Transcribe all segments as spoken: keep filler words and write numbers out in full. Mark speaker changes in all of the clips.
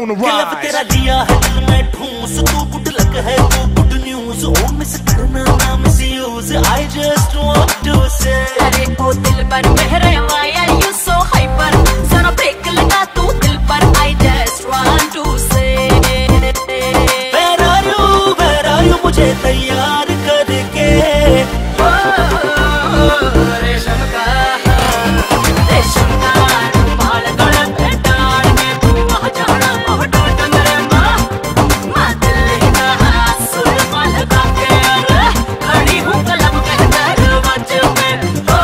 Speaker 1: on the rise.
Speaker 2: तेरा दिया है दिल में ठूस, तू गुड लक है वो गुड न्यूज, ओ मिस करना ना misuse, I just want to say
Speaker 3: अरे ओ दिल पर मेरे why are you so hyper, जरा ब्रेक लगा तू दिल पर, I just want to say
Speaker 2: where are you where are you मुझे तैयार करके
Speaker 3: रेशम का रेशम का रुमाल गले पे डाल के तू आ जाना बहुत मेरे माँ माँ दिल का सुरमा लगा के अरे खड़ी हूँ कलम के दरवाजे पे ओ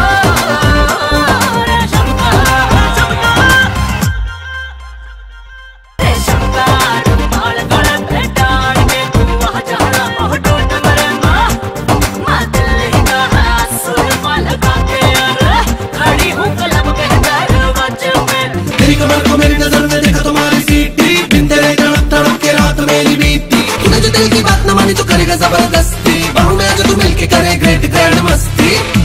Speaker 3: रेशम का रेशम का रेशम का रुमाल गले पे डाल के तू आ जाना बहुत मेरे माँ माँ दिल का सुरमा लगा के अरे खड़ी हूँ कलम के दरवाजे पे।
Speaker 4: तेरी कमर को मेरी नजर में देखा तुम्हारी सीटी, बिन तेरे तड़प तड़प के रात मेरी बीती, तूने जो दिल की बात न मानी तो करेगा जबरदस्ती, बाहों में जो तू मिलके करे ग्रेट ग्रैंड मस्ती।